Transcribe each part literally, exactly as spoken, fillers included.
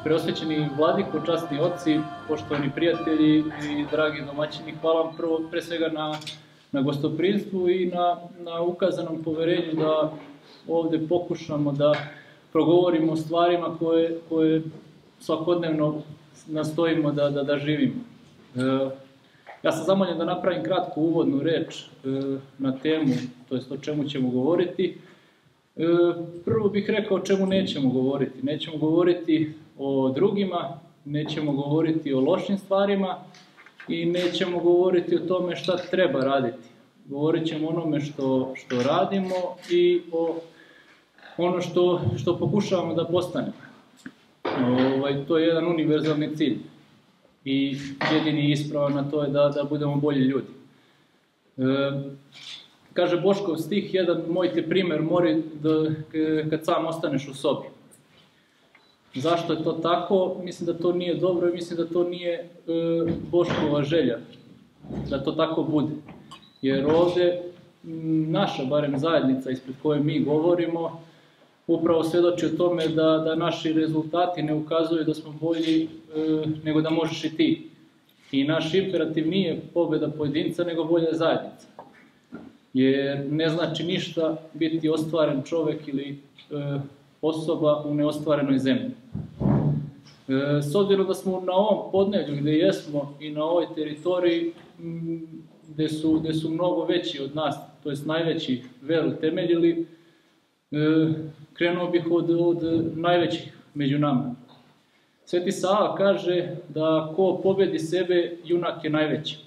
Preosvećeni vladiko, časni oci, poštovani prijatelji i dragi domaćini, hvala vam prvo, pre svega na, na gostoprimstvu i na, na ukazanom poverenju da ovde pokušamo da progovorimo o stvarima koje, koje svakodnevno nastojimo da, da, da živimo. E, ja sam zamoljen da napravim kratku uvodnu reč e, na temu, to jest o čemu ćemo govoriti. E, prvo bih rekao o čemu nećemo govoriti. Nećemo govoriti o drugima, nećemo govoriti o lošim stvarima i nećemo govoriti o tome šta treba raditi. Govorit ćemo o onome što, što radimo i o ono što, što pokušavamo da postanemo. Ovaj, to je jedan univerzalni cilj i jedini ispravan na to je da, da budemo bolji ljudi. E, kaže Boškov stih, jedan moj te primer mori da, kad sam ostaneš u sobi. Zašto je to tako? Mislim da to nije dobro i mislim da to nije e, Boškova želja, da to tako bude. Jer ovde naša, barem zajednica ispred koje mi govorimo, upravo svedoči o tome da, da naši rezultati ne ukazuju da smo bolji e, nego da možeš i ti. I naš imperativ nije pobeda pojedinca, nego bolja zajednica. Jer ne znači ništa biti ostvaren čovek ili e, osoba u neostvarenoj zemlji. E, s obzirom da smo na ovom podneblju gde jesmo i na ovoj teritoriji gde su, gde su mnogo veći od nas, to jest najveći veru temeljili, e, krenuo bih od, od najvećih među nama. Sveti Sava kaže da ko pobedi sebe, junak je najveći.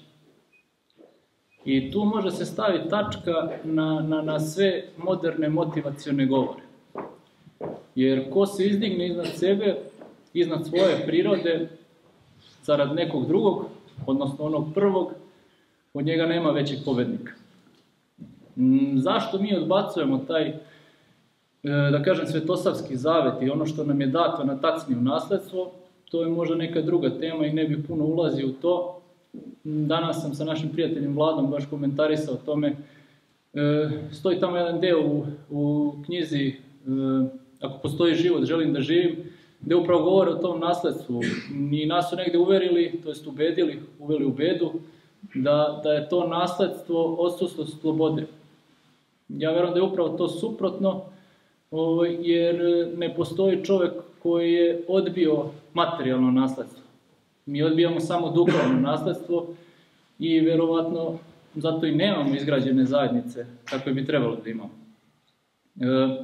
I tu može se staviti tačka na, na, na sve moderne motivacione govore. Jer ko se izdigne iznad sebe, iznad svoje prirode, zarad nekog drugog, odnosno onog prvog, od njega nema većeg pobednika. Zašto mi odbacujemo taj, da kažem, svetosavski zavet i ono što nam je dato na tacni u nasledstvo? To je možda neka druga tema i ne bih puno ulazio u to. Danas sam sa našim prijateljem Vladom baš komentarisao o tome. Stoji tamo jedan deo u, u knjizi Ako postoji život, želim da živim, gde upravo govore o tom nasledstvu. I nas su negde uverili, to jest ubedili, uveli u bedu, da, da je to nasledstvo odsustvo slobode. Ja verujem da je upravo to suprotno, jer ne postoji čovek koji je odbio materijalno nasledstvo. Mi odbijamo samo duhovno nasledstvo i verovatno zato i nemamo izgrađene zajednice kakve bi trebalo da imamo. E,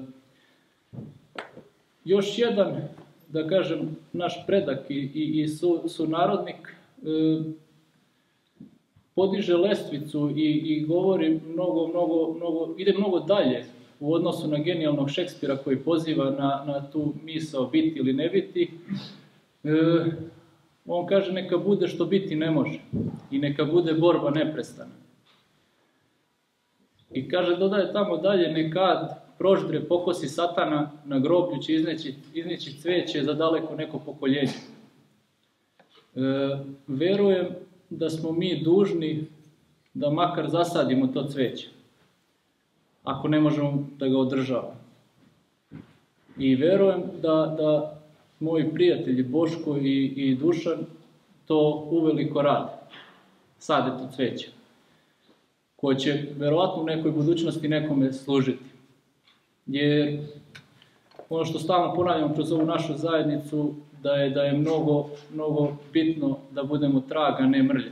još jedan, da kažem, naš predak i, i, i su, sunarodnik e, podiže lestvicu i, i govori mnogo, mnogo, mnogo, ide mnogo dalje u odnosu na genijalnog Šekspira koji poziva na, na tu misao biti ili ne biti. E, on kaže neka bude što biti ne može i neka bude borba neprestana. I kaže, dodaje tamo dalje, nekad proždre pokosi satana, na groblju će izneći, izneći cveće za daleko neko pokoljenje. E, verujem da smo mi dužni da makar zasadimo to cveće, ako ne možemo da ga održavamo. I verujem da, da moji prijatelji Boško i, i Dušan to uveliko rade, sade to cveće, koje će verovatno u nekoj budućnosti nekome služiti. Jer ono što stalno ponavljamo kroz ovu našu zajednicu, da je, da je mnogo, mnogo bitno da budemo trag, a ne mrlja.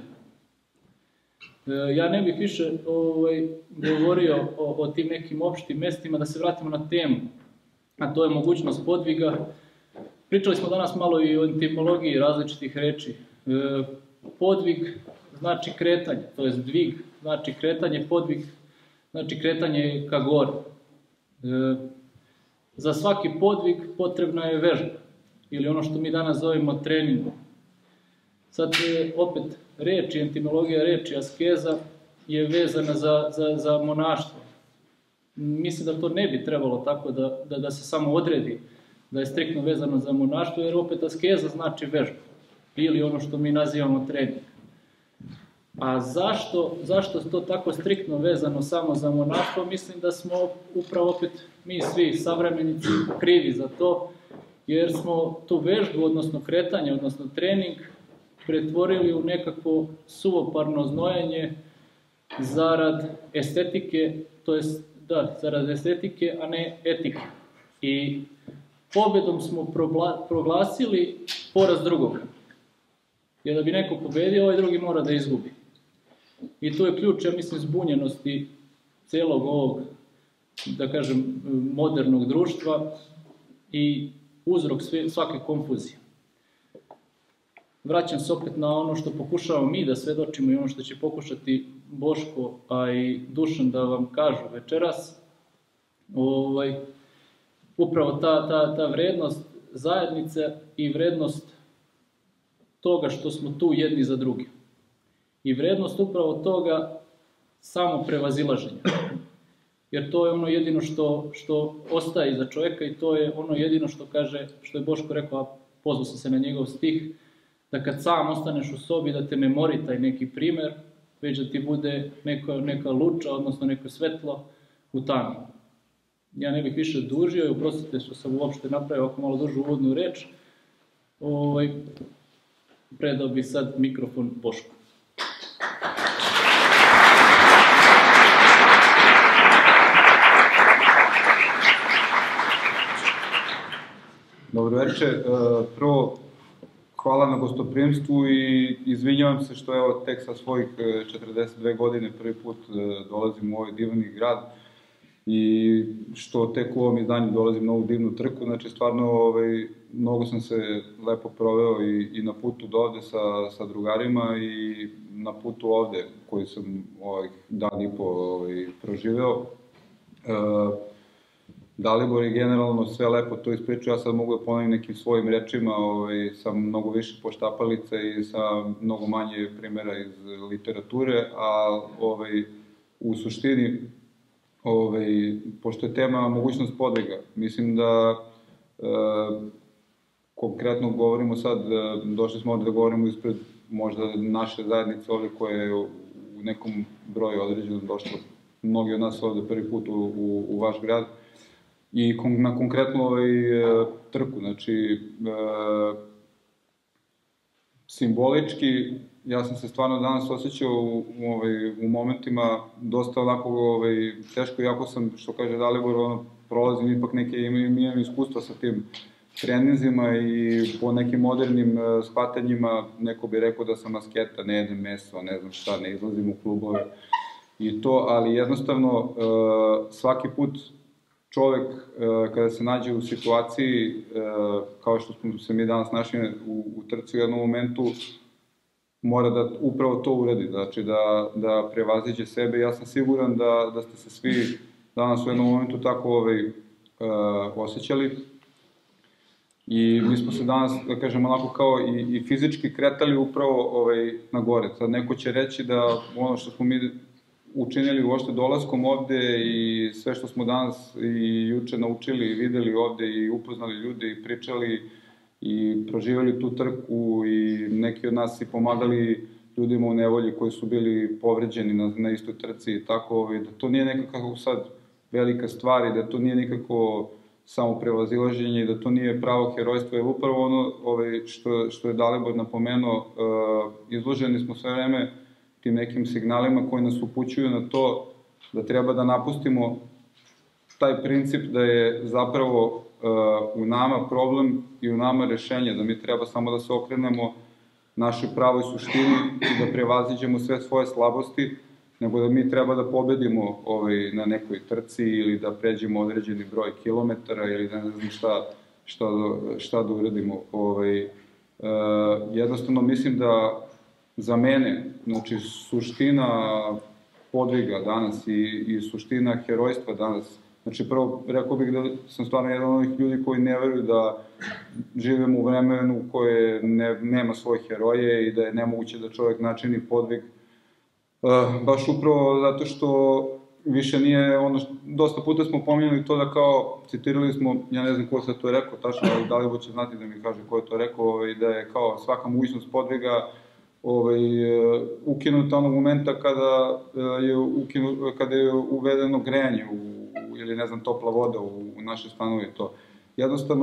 E, ja ne bih više ovaj, govorio o, o tim nekim opštim mestima, da se vratimo na temu, a to je mogućnost podviga. Pričali smo danas malo i o etimologiji različitih reči. E, podvig znači kretanje, to je dvig, znači kretanje, podvig znači kretanje ka gore. E, za svaki podvig potrebna je vežba, ili ono što mi danas zovemo treningom. Sad opet reči, etimologija reči, askeza je vezana za, za, za monaštvo. Mislim da to ne bi trebalo tako da, da, da se samo odredi, da je striktno vezano za monaštvo, jer opet askeza znači vežba, ili ono što mi nazivamo trening. A zašto, zašto je to tako striktno vezano samo za monaštvo? Mislim da smo upravo opet mi svi savremenici krivi za to, jer smo tu vežbu, odnosno kretanje, odnosno trening, pretvorili u nekako suvoparno znojenje zarad estetike, to jest, da, zarad estetike, a ne etike. I pobedom smo proglasili poraz drugog. Jer da bi neko pobedio, ovaj drugi mora da izgubi. I to je ključ, ja mislim, zbunjenosti celog ovog, da kažem, modernog društva i uzrok svake konfuzije. Vraćam se opet na ono što pokušavamo mi da svedočimo i ono što će pokušati Boško, a i Dušan da vam kažu večeras. Ovaj, upravo ta, ta, ta vrednost zajednice i vrednost toga što smo tu jedni za drugi. I vrednost upravo toga samo prevazilaženja. Jer to je ono jedino što, što ostaje iza čovjeka i to je ono jedino što kaže, što je Boško rekao, a pozvao sam se na njegov stih, da kad sam ostaneš u sobi, da te ne mori taj neki primer, već da ti bude neka, neka luča, odnosno neko svetlo u tami. Ja ne bih više dužio i oprostite što sam uopšte napravio ovako malo dužu uvodnu reč. Ovaj, predao bih sad mikrofon Bošku. Dobro večer. Prvo, hvala na gostoprimstvu i izvinjavam se što evo tek sa svojih četrdeset dve godine prvi put dolazim u ovaj divni grad i što tek u ovom izdanju dolazim na ovu divnu trku. Znači, stvarno, ovaj, mnogo sam se lepo proveo i, i na putu do ovde sa, sa drugarima i na putu ovde koji sam ovaj, dan i po ovaj, proživeo. E, Dalibor je generalno sve lepo to ispričao, ja sad mogu da ponovim nekim svojim rečima, ovaj, sa mnogo više poštapalica i sa mnogo manje primjera iz literature, a ovaj, u suštini, ovaj, pošto je tema mogućnost podviga, mislim da e, konkretno govorimo sad, došli smo ovde da govorimo ispred možda naše zajednice ovde koje je u nekom broju određenom došlo mnogi od nas ovde prvi put u, u, u vaš grad, i na konkretno ovaj trku, znači, e, simbolički, ja sam se stvarno danas osjećao u, u, ovaj, u momentima dosta onako ovaj, teško, iako sam, što kaže Dalibor, ono, prolazim ipak neke, imam, imam iskustva sa tim treninzima i po nekim modernim e, shvatanjima, neko bi rekao da sam asketa, ne jedem meso, ne znam šta, ne izlazim u klubove i to, ali jednostavno e, svaki put čovek, kada se nađe u situaciji, kao što smo se mi danas našli u, u trci u jednom momentu, mora da upravo to uradi, znači da, da prevaziđe sebe. Ja sam siguran da, da ste se svi danas u jednom momentu tako ovaj, osjećali. I mi smo se danas, da kažem, onako kao i, i fizički kretali upravo ovaj, na gore. Sad neko će reći da ono što smo mi učinili uopšte dolaskom ovde i sve što smo danas i juče naučili i videli ovde i upoznali ljude i pričali i proživali tu trku i neki od nas i pomagali ljudima u nevolji koji su bili povređeni na, na istoj trci i tako, ovaj, da to nije nekako sad velika stvar i da to nije nikako samo prevazilaženje i da to nije pravo herojstvo, jer upravo ono ovaj, što, što je Dalibor napomenuo, uh, izloženi smo sve vreme tim nekim signalima koji nas upućuju na to da treba da napustimo taj princip da je zapravo uh, u nama problem i u nama rešenje, da mi treba samo da se okrenemo našoj pravoj suštini i da prevaziđemo sve svoje slabosti, nego da mi treba da pobedimo ovaj, na nekoj trci ili da pređemo određeni broj kilometara ili da ne znam šta, šta, šta da uradimo. Ovaj, uh, jednostavno mislim da za mene, znači, suština podviga danas i, i suština herojstva danas, znači, prvo, rekao bih da sam stvarno jedan od onih ljudi koji ne veruju da živimo u vremenu u koje ne, nema svoje heroje i da je nemoguće da čovjek načini podvig, uh, baš upravo zato što više nije ono što, dosta puta smo pominjali to da kao, citirali smo, ja ne znam ko se to rekao, tačno, ali Dalibor će znati da mi kaže ko je to rekao, i da je kao svaka mogućnost podviga ovaj, ukinuta onog momenta kada je, ukinu, kada je uvedeno grejanje u, ili ne znam, topla voda u, u naše stanove. To. Jednostavno,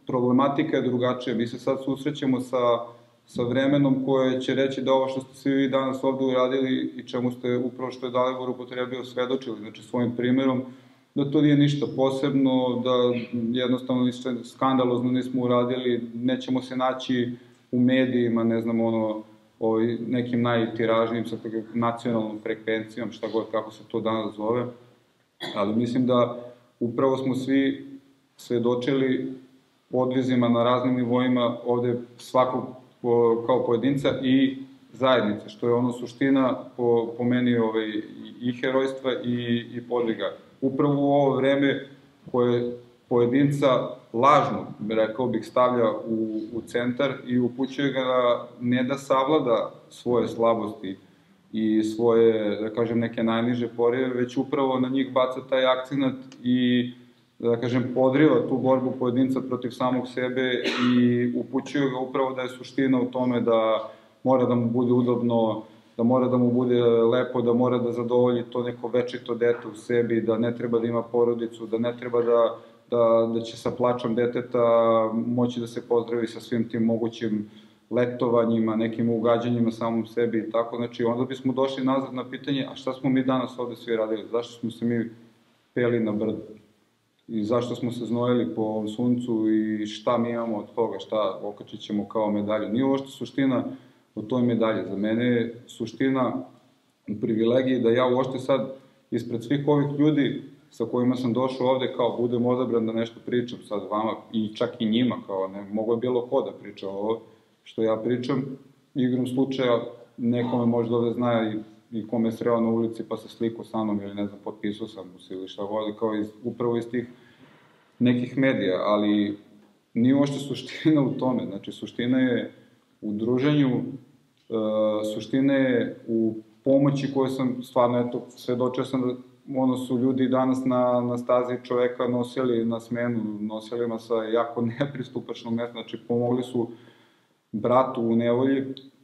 problematika je drugačija. Mi se sad susrećemo sa, sa vremenom koje će reći da ovo što ste svi vi danas ovde uradili i čemu ste upravo što je Dalibor upotrebio svedočili, znači svojim primjerom, da to nije ništa posebno, da jednostavno ništa skandalozno nismo uradili, nećemo se naći u medijima, ne znam, ono, ovaj, nekim najtiražnijim sa nacionalnom frekvencijom, šta god, kako se to danas zove, ali mislim da upravo smo svi svedočili podvizima na raznim nivoima ovde svakog kao pojedinca i zajednice, što je ono suština po, po meni ovaj, i herojstva i, i podviga. Upravo u ovo vreme koje pojedinca lažno, rekao bih, stavlja u, u centar i upućuje ga da ne da savlada svoje slabosti i svoje, da kažem, neke najniže porive, već upravo na njih baca taj akcenat i, da kažem, podriva tu borbu pojedinca protiv samog sebe i upućuje ga upravo da je suština u tome da mora da mu bude udobno, da mora da mu bude lepo, da mora da zadovolji to neko večito dete u sebi, da ne treba da ima porodicu, da ne treba da, da, da će sa plačom deteta moći da se pozdravi sa svim tim mogućim letovanjima, nekim ugađanjima samom sebi i tako. Znači, onda bismo došli nazad na pitanje, a šta smo mi danas ovde svi radili? Zašto smo se mi peli na brdu? I zašto smo se znojili po ovom suncu i šta mi imamo od toga, šta okačit ćemo kao medalju? Nije ovo što suština u toj medalji. Za mene je suština u privilegiji da ja uopšte sad ispred svih ovih ljudi sa kojima sam došao ovde kao budem odabran da nešto pričam sad vama i čak i njima, kao ne mogu je bilo ko da priča ovo što ja pričam. Igrom slučaja nekome možda ovde zna i, i kome je sreo na ulici pa se sliku sa mnom ili ne znam, potpisao sam mu se ili šta voli, kao iz, upravo iz tih nekih medija, ali nije uopšte suština u tome. Znači, suština je u druženju, uh, suština je u pomoći koju sam stvarno, eto, svedočio sam da ono su ljudi danas na, na stazi čoveka nosili na smenu, nosilima sa jako nepristupačnog mesta, znači pomogli su bratu u nevolji,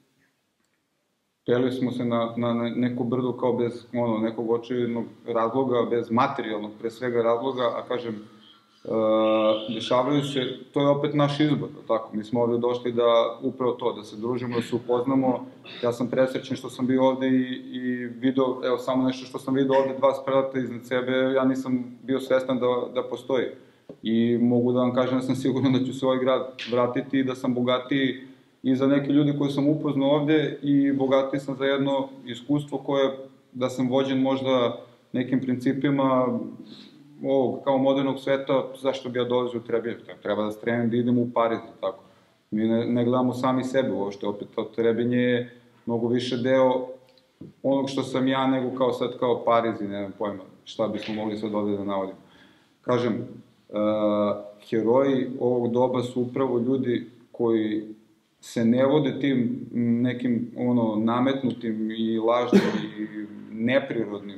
peli smo se na, na neku brdu kao bez ono, nekog očevidnog razloga, bez materijalnog pre svega razloga, a kažem, Uh, dešavaju se, to je opet naš izbor, tako, mi smo ovde došli da upravo to, da se družimo, da se upoznamo. Ja sam presrećen što sam bio ovde i, i video, evo samo nešto što sam video ovde, dva sprata iznad sebe, ja nisam bio svestan da, da postoji. I mogu da vam kažem da sam siguran da ću se ovaj grad vratiti i da sam bogatiji i za neke ljudi koje sam upoznao ovde i bogatiji sam za jedno iskustvo koje, da sam vođen možda nekim principima ovog, kao modernog sveta, zašto bi ja dolazio u Trebinje? Treba da stremim da idemo u Pariz, tako. Mi ne, ne gledamo sami sebe uopšte, opet to Trebinje je mnogo više deo onog što sam ja, nego kao sad kao Pariz i ne znam pojma, šta bismo mogli sad ovde da navodimo. Kažem, uh, heroji ovog doba su upravo ljudi koji se ne vode tim nekim ono nametnutim i lažnim i neprirodnim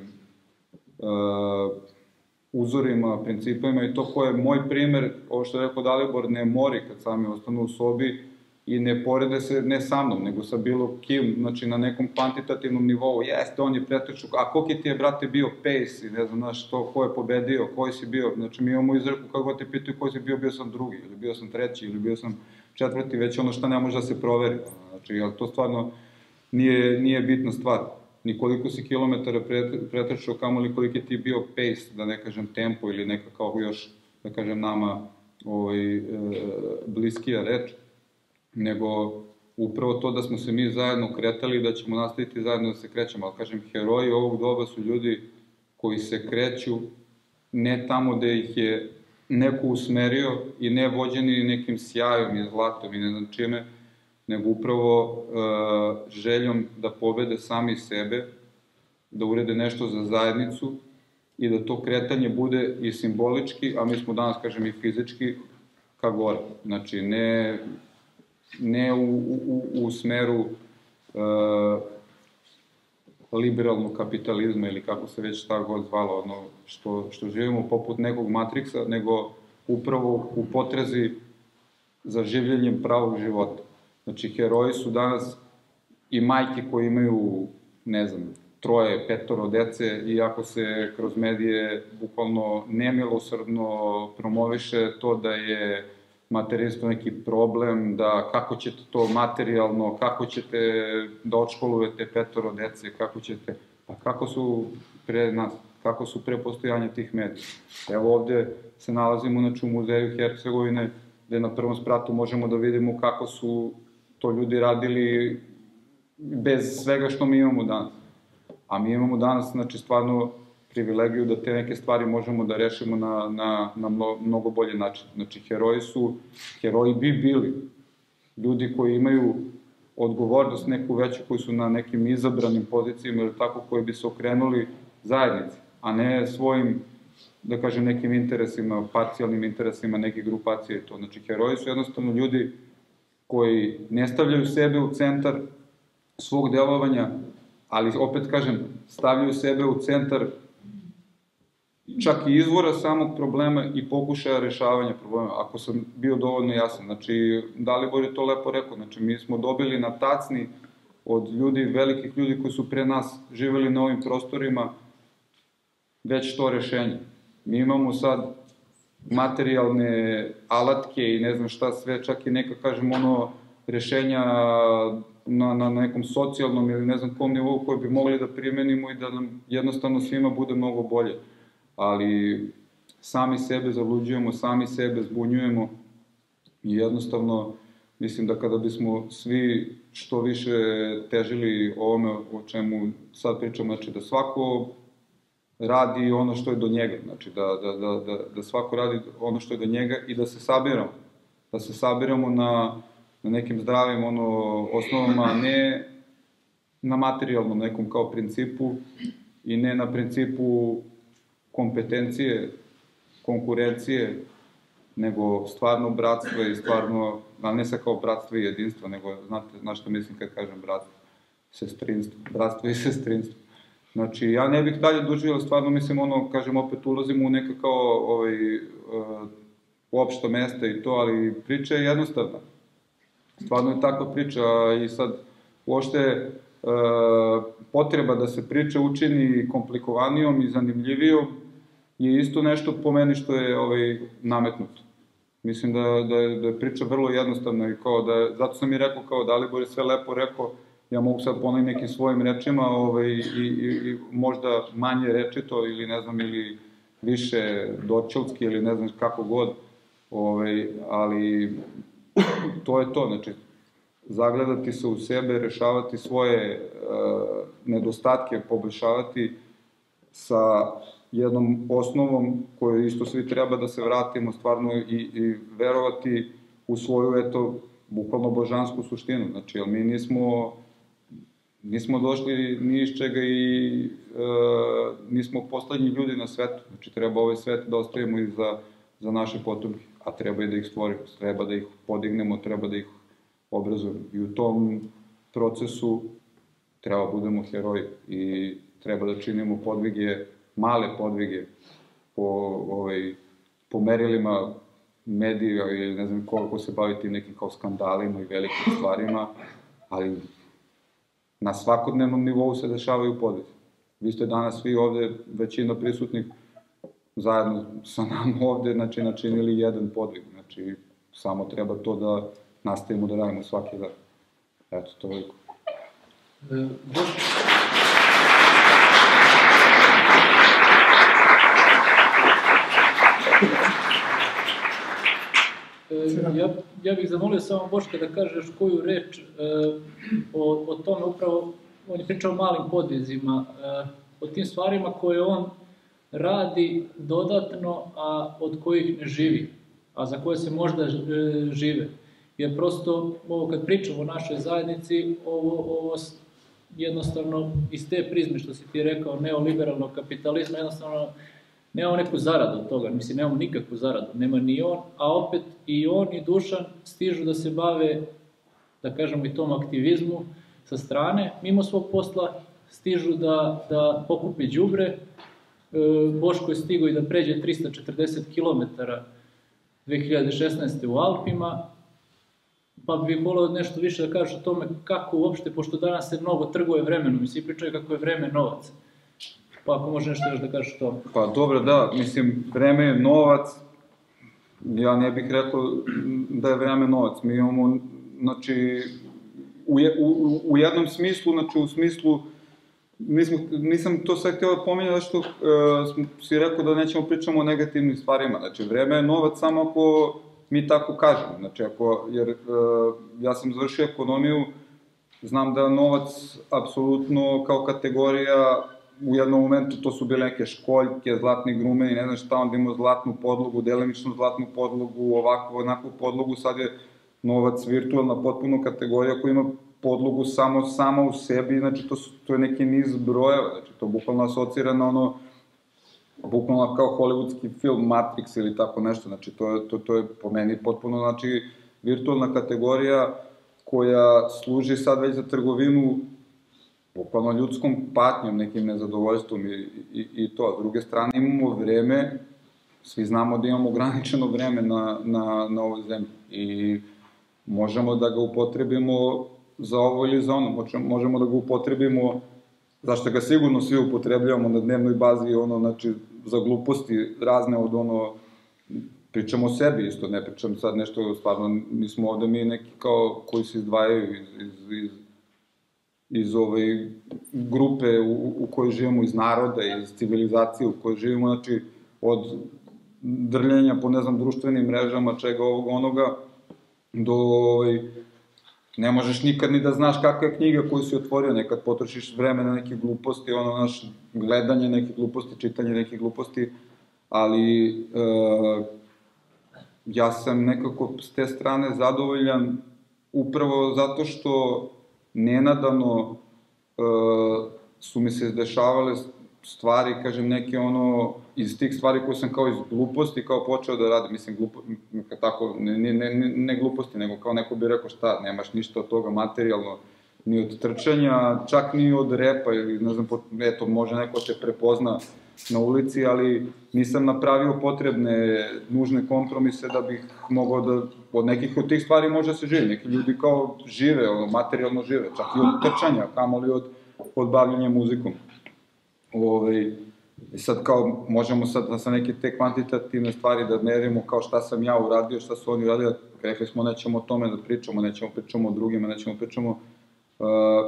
uh, uzorima, principima i to ko je moj primer, ovo što je rekao Dalibor, ne mori kad sami ostanu u sobi i ne porede se ne sa mnom, nego sa bilo kim, znači na nekom kvantitativnom nivou, jeste, on je pretrčao, a koliki ti je, brate, bio pace i ne znam, znaš, to, ko je pobedio, koji si bio, znači mi imamo izreku kako te pitaju koji si bio, bio sam drugi, ili bio sam treći, ili bio sam četvrti, već ono što ne može da se proveri, znači, ali to stvarno nije, nije bitna stvar. Ni koliko si kilometara pretrčao, kamo li koliki ti je bio pace, da ne kažem tempo ili neka kao još, da kažem, nama ovaj, e, bliskija reč, nego upravo to da smo se mi zajedno kretali i da ćemo nastaviti zajedno da se krećemo. Ali kažem, heroji ovog doba su ljudi koji se kreću ne tamo gde ih je neko usmerio i ne vođeni nekim sjajom i zlatom i ne znam čime, nego upravo uh, željom da pobede sami sebe, da urede nešto za zajednicu i da to kretanje bude i simbolički, a mi smo danas, kažem, i fizički ka gore. Znači, ne, ne u, u, u smeru uh, liberalnog kapitalizma ili kako se već ta god zvalo, ono, što, što živimo poput nekog Matrixa, nego upravo u potrezi za življenjem pravog života. Znači, heroji su danas i majke koje imaju, ne znam, troje, petoro dece, iako se kroz medije bukvalno nemilosrdno promoviše to da je materinstvo neki problem, da kako ćete to materijalno, kako ćete da odškolujete petoro dece, kako ćete, pa kako su pre nas, kako su pre postojanja tih medija. Evo ovde se nalazimo znači, u muzeju Hercegovine, gde na prvom spratu možemo da vidimo kako su to ljudi radili bez svega što mi imamo danas. A mi imamo danas, znači, stvarno privilegiju da te neke stvari možemo da rešimo na, na, na mnogo bolji način. Znači, heroji su, heroji bi bili ljudi koji imaju odgovornost neku veću, koji su na nekim izabranim pozicijama ili tako, koji bi se okrenuli zajednici, a ne svojim, da kažem, nekim interesima, parcijalnim interesima neke grupacije i to. Znači, heroji su jednostavno ljudi koji ne stavljaju sebe u centar svog delovanja, ali opet kažem, stavljaju sebe u centar čak i izvora samog problema i pokušaja rešavanja problema, ako sam bio dovoljno jasan. Znači, Dalibor je to lepo rekao, znači, mi smo dobili na tacni od ljudi, velikih ljudi koji su pre nas živeli na ovim prostorima, već to rešenje. Mi imamo sad materijalne alatke i ne znam šta sve, čak i neka, kažem, ono, rešenja na, na nekom socijalnom ili ne znam kom nivou koje bi mogli da primenimo i da nam jednostavno svima bude mnogo bolje. Ali sami sebe zaluđujemo, sami sebe zbunjujemo i jednostavno mislim da kada bismo svi što više težili ovome o čemu sad pričamo, znači da svako radi ono što je do njega, znači da, da, da, da, da svako radi ono što je do njega i da se sabiramo, da se sabiramo na, na nekim zdravim ono, osnovama, ne na materijalnom nekom kao principu i ne na principu kompetencije, konkurencije, nego stvarno bratstvo i stvarno, ali ne sa kao bratstvo i jedinstvo, nego, znate, znaš što mislim kad kažem bratstvo, sestrinstvo, bratstvo i sestrinstvo. Znači, ja ne bih dalje dužio, stvarno mislim, ono, kažem, opet ulazimo u neka kao, ovaj, uh, uopšta mesta i to, ali priča je jednostavna. Stvarno je takva priča i sad, uopšte, uh, potreba da se priča učini komplikovanijom i zanimljivijom je isto nešto po meni što je ovaj, nametnuto. Mislim da, da, je, da je priča vrlo jednostavna i kao da, zato sam i rekao kao Dalibor je sve lepo rekao, ja mogu sad ponoviti nekim svojim rečima ovaj, i, i, i možda manje rečito ili ne znam, ili više dočelski ili ne znam kako god, ovaj, ali to je to, znači zagledati se u sebe, rešavati svoje uh, nedostatke, poboljšavati sa jednom osnovom koju isto svi treba da se vratimo stvarno i, i verovati u svoju, eto, bukvalno božansku suštinu. Znači, jer mi nismo, nismo došli ni iz čega i e, nismo poslednji ljudi na svetu. Znači, treba ovaj svet da ostavimo i za, za naše potomke, a treba i da ih stvorimo, treba da ih podignemo, treba da ih obrazujemo. I u tom procesu treba budemo heroji i treba da činimo podvige, male podvige po, ovaj, po merilima medija ili ne znam koliko se baviti nekim kao skandalima i velikim stvarima, ali na svakodnevnom nivou se dešavaju podvige. Vi ste danas svi ovde, većina prisutnih, zajedno sa nam ovde, znači, načinili jedan podvig. Znači, samo treba to da nastavimo da radimo svaki dan. Eto, toliko. E, Ja, ja bih zamolio samo Boška da kažeš koju reč e, o, o tome, upravo, on je pričao o malim podvizima, e, o tim stvarima koje on radi dodatno, a od kojih ne živi, a za koje se možda e, žive. Jer prosto, ovo kad pričamo o našoj zajednici, ovo, ovo jednostavno iz te prizme, što si ti rekao, neoliberalnog kapitalizma, jednostavno nemamo neku zaradu od toga, mislim, nemamo nikakvu zaradu, nema ni on, a opet i on i Dušan stižu da se bave, da kažemo, i tom aktivizmu sa strane, mimo svog posla, stižu da, da pokupi đubre. Boško je stigao i da pređe trista četrdeset kilometara dve hiljade šesnaeste. u Alpima, pa bih volio nešto više da kažeš o tome kako uopšte, pošto danas se mnogo trguje vremenom i svi pričaju kako je vreme novac. Pa ako može nešto još da kažeš o tome. Pa dobro, da, mislim, vreme je novac, ja ne bih rekao da je vreme novac. Mi imamo, znači, u, u, u jednom smislu, znači u smislu, nismo, nisam to sad htio da pominjati, što uh, si rekao da nećemo pričamo o negativnim stvarima. Znači, vreme je novac samo ako mi tako kažemo. Znači, ako, jer uh, ja sam završio ekonomiju, znam da je novac apsolutno kao kategorija, u jednom momentu to su bile neke školjke, zlatni grumeni, ne znam šta, onda imamo zlatnu podlogu, delimičnu zlatnu podlogu, ovakvu, onakvu podlogu, sad je novac virtualna potpuno kategorija koja ima podlogu samo sama u sebi, znači to, su, to je neki niz brojeva, znači to bukvalno asocira na ono, bukvalno kao hollywoodski film Matrix ili tako nešto, znači to je, to, to je po meni potpuno, znači, virtualna kategorija koja služi sad već za trgovinu bukvalno ljudskom patnjom, nekim nezadovoljstvom i, i, i to. S druge strane imamo vreme, svi znamo da imamo ograničeno vreme na, na, na ovoj zemlji i možemo da ga upotrebimo za ovo ili za ono, možemo da ga upotrebimo, zašto ga sigurno svi upotrebljavamo na dnevnoj bazi, ono, znači, za gluposti razne od ono, pričamo o sebi isto, ne pričam sad nešto, stvarno, mi smo ovde mi neki kao koji se izdvajaju iz, iz, iz, iz ove grupe u, u kojoj živimo, iz naroda, iz civilizacije u kojoj živimo, znači, od drljenja po, ne znam, društvenim mrežama, čega ovog onoga, do, ovaj, ne možeš nikad ni da znaš kakva je knjiga koju si otvorio, nekad potrošiš vreme na neke gluposti, ono, naš, gledanje neke gluposti, čitanje neke gluposti, ali e, ja sam nekako s te strane zadovoljan upravo zato što nenadano e, su mi se dešavale stvari, kažem, neke ono, iz tih stvari koje sam kao iz gluposti kao počeo da radim, mislim, glupo, tako, ne, ne, ne, ne gluposti, nego kao neko bi rekao šta, nemaš ništa od toga materijalno, ni od trčanja, čak ni od repa, ili ne znam, eto, može neko te prepozna na ulici, ali nisam napravio potrebne, nužne kompromise da bih mogao da, od nekih od tih stvari može da se živi, neki ljudi kao žive, ono, materijalno žive, čak i od trčanja, kamoli od, od bavljenja muzikom. Ove, i sad kao, možemo sad sa neke te kvantitativne stvari da merimo kao šta sam ja uradio, šta su oni uradili, rekli smo nećemo o tome da pričamo, nećemo pričamo o drugima, nećemo pričamo. Uh,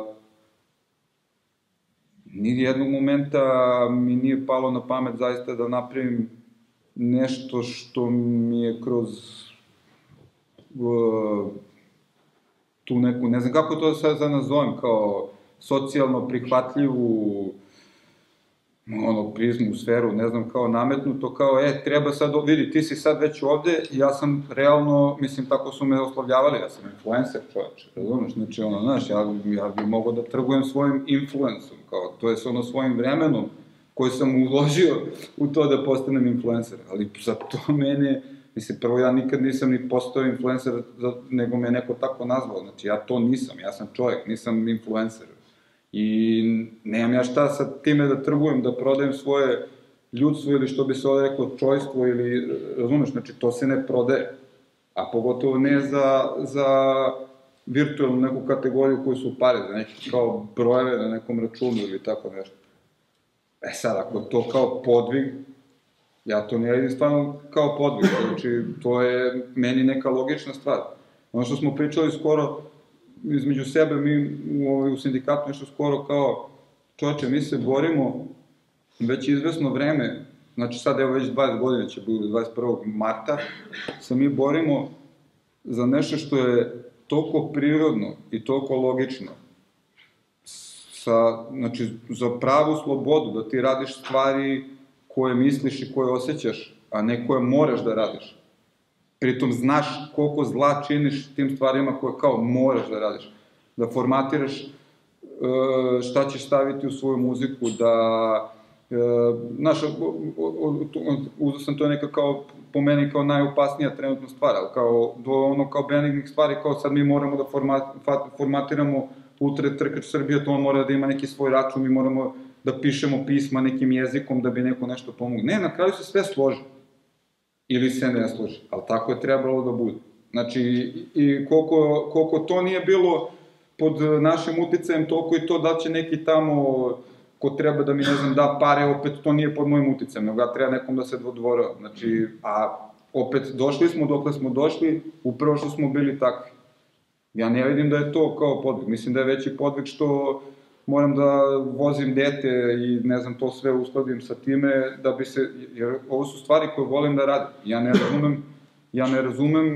ni jednog momenta mi nije palo na pamet zaista da napravim nešto što mi je kroz uh, tu neku, ne znam kako to sad da nazovem, kao socijalno prihvatljivu ono, prizmu, sferu, ne znam, kao nametnuto, kao, e, treba sad, vidi, ti si sad već ovde, ja sam realno, mislim, tako su me oslovljavali, ja sam influencer, čoveče, razumeš, znači, ono, znaš, ja, ja bih mogao da trgujem svojim influensom, kao, to je ono svojim vremenom koji sam uložio u to da postanem influencer, ali za to mene, mislim, prvo, ja nikad nisam ni postao influencer, nego me neko tako nazvao, znači, ja to nisam, ja sam čovjek, nisam influencer. I nemam ja šta sa time da trgujem, da prodajem svoje ljudstvo ili što bi se ovdje rekao čojstvo ili, razumeš, znači to se ne prodaje. A pogotovo ne za, za virtualnu neku kategoriju koju su pare, za neki kao brojeve na nekom računu ili tako nešto. E sad, ako to kao podvig, ja to ne vidim stvarno kao podvig, znači to je meni neka logična stvar. Ono što smo pričali skoro, između sebe, mi u, u sindikatu nešto skoro kao, čoveče, mi se borimo već izvesno vreme, znači sad evo već dvadeset godina će biti dvadeset prvog marta, se mi borimo za nešto što je toliko prirodno i toliko logično, sa, znači za pravu slobodu, da ti radiš stvari koje misliš i koje osjećaš, a ne koje moraš da radiš. Pritom znaš koliko zla činiš tim stvarima koje kao moraš da radiš. Da formatiraš šta ćeš staviti u svoju muziku, da, znaš, uzao sam to neka kao, po meni kao najopasnija trenutna stvar, ali kao, do ono kao benignih stvari, kao sad mi moramo da formatiramo Ultra Trkač Srbije, to on mora da ima neki svoj račun, mi moramo da pišemo pisma nekim jezikom da bi neko nešto pomogao. Ne, na kraju se sve složi. Ili se ne složi, ali tako je trebalo da bude. Znači, i koliko, koliko to nije bilo pod našim uticajem, toliko i to da će neki tamo, ko treba da mi, ne znam, da pare, opet to nije pod mojim uticajem, nego ja treba nekom da se dodvorao. Znači, a opet došli smo dokle smo došli, upravo što smo bili takvi. Ja ne vidim da je to kao podvig, mislim da je veći podvig što moram da vozim dete i ne znam, to sve uskladim sa time, da bi se, jer ovo su stvari koje volim da radim. Ja ne razumem, ja ne razumem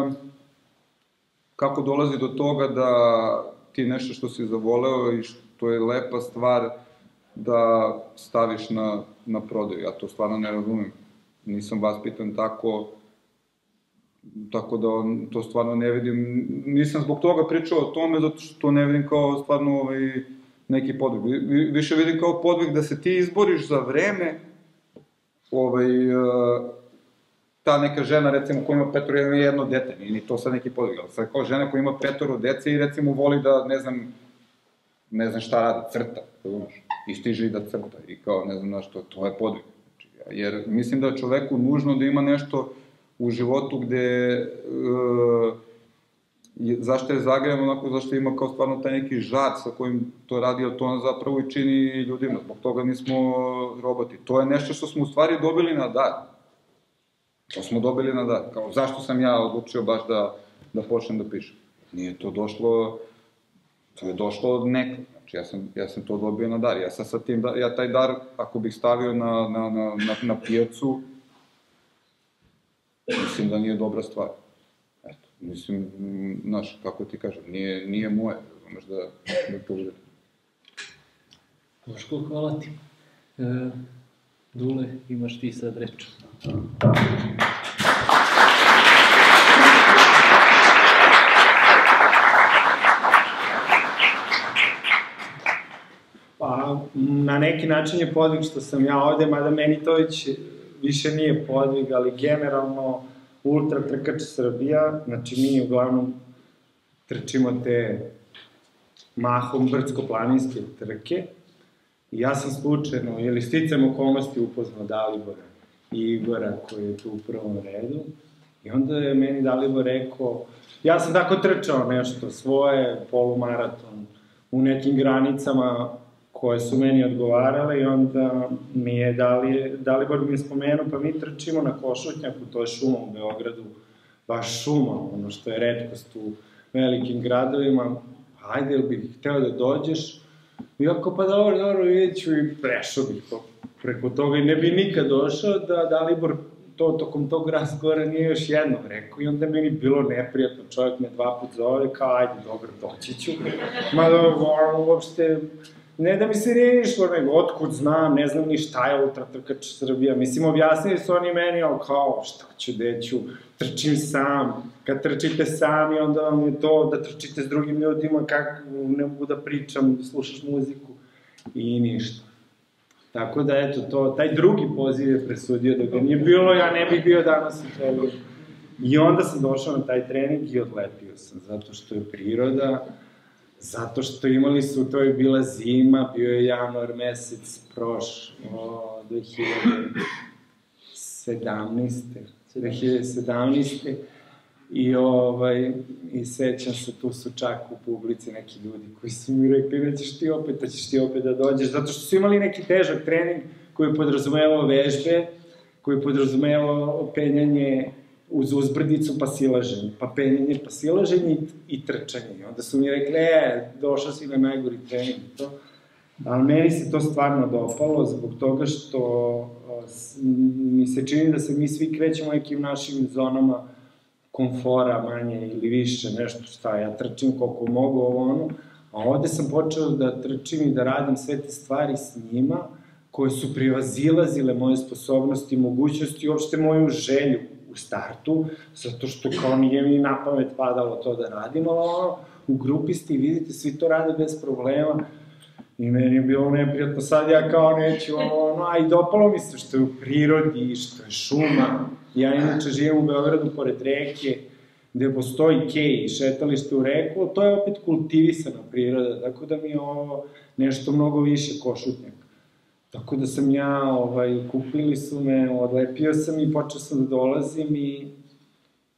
kako dolazi do toga da ti nešto što si zavoleo i što je lepa stvar da staviš na, na prodaju. Ja to stvarno ne razumem. Nisam vaspitan tako, tako da to stvarno ne vidim. Nisam zbog toga pričao o tome, zato što to ne vidim kao stvarno ovaj, neki podvig. Više vidim kao podvig da se ti izboriš za vreme, ovaj, ta neka žena, recimo, koja ima petoro jedno dete, nije ni to sad neki podvig, ali sad kao žena koja ima petoro dece i, recimo, voli da, ne znam, ne znam šta radi, crta, razumeš, i stiže i da crta, i kao, ne znam na što, to je podvig. Jer mislim da je čoveku nužno da ima nešto u životu gde, zašto je zagrevan onako, zašto ima kao stvarno taj neki žar sa kojim to radi, ali to on zapravo i čini ljudima, zbog toga nismo roboti. To je nešto što smo u stvari dobili na dar. To smo dobili na dar. Kao, zašto sam ja odlučio baš da, da počnem da pišem? Nije to došlo, to je došlo od nekog. Znači, ja sam, ja sam to dobio na dar. Ja sam sa tim, ja taj dar, ako bih stavio na, na, na, na, na pijacu, mislim da nije dobra stvar. Eto, mislim, znaš, kako ti kažem, nije, nije moje, razumeš da, da to uđe. Boško, hvala ti. E, Dule, imaš ti sad reč. Pa, na neki način je podvig što sam ja ovde, mada meni to već više nije podvig, ali generalno Ultra trkač Srbija, znači mi uglavnom trčimo te mahom brdsko-planinske trke. I ja sam slučajno, ili sticam okolnosti upoznao Dalibora i Igora koji je tu u prvom redu. I onda je meni Dalibor rekao, ja sam tako trčao nešto svoje, polumaraton, u nekim granicama koje su meni odgovarale i onda mi je Dalibor mi je spomenuo, pa mi trčimo na Košutnjaku, to je šuma u Beogradu, baš šuma, ono što je retkost u velikim gradovima, hajde, ili bih hteo da dođeš? I ako, pa dobro, dobro, vidjet ću i prešao bih preko toga i ne bi nikad došao da Dalibor to tokom tog razgovora nije još jednom rekao i onda meni bilo neprijatno, čovjek me dva put zove, kao ajde, dobro, doći ću. Mada, uopšte, ne da mi se nije išlo, nego otkud znam, ne znam ni šta je Ultra trkač Srbija. Mislim, objasnili su oni meni, ali kao, šta ću, gde ću, trčim sam. Kad trčite sami, onda vam je to da trčite s drugim ljudima, kako ne mogu da pričam, slušaš muziku i ništa. Tako da, eto, to, taj drugi poziv je presudio da ga nije bilo, ja ne bih bio danas u treningu. I onda sam došao na taj trening i odlepio sam, zato što je priroda, zato što imali su, to je bila zima, bio je januar mesec prošlo, dve hiljade sedamnaeste. dve hiljade sedamnaeste. I, ovaj, i sećam se, tu su čak u publici neki ljudi koji su mi rekli da ćeš ti opet, da ćeš ti opet da dođeš, zato što su imali neki težak trening koji je podrazumevao vežbe, koji je podrazumevao penjanje uz uzbrdicu pa silaženje, pa penjanje pa silaženje i trčanje. I onda su mi rekli, e, došao si na najgori trening i to. Ali meni se to stvarno dopalo zbog toga što mi se čini da se mi svi krećemo nekim našim zonama komfora manje ili više, nešto šta, ja trčim koliko mogu ovo ono, a ovde sam počeo da trčim i da radim sve te stvari s njima koje su privazilazile moje sposobnosti, mogućnosti i uopšte moju želju u startu, zato što kao nije mi na pamet padalo to da radim, ali ono, u grupi ste i vidite, svi to rade bez problema i meni je bilo neprijatno, sad ja kao neću, ono, a i dopalo mi se što je u prirodi, što je šuma. Ja inače živim u Beogradu pored reke, gde postoji kej i šetalište u reku, ali to je opet kultivisana priroda, tako da mi je ovo nešto mnogo više Košutnjak. Tako da sam ja, ovaj, kupili su me, odlepio sam i počeo sam da dolazim i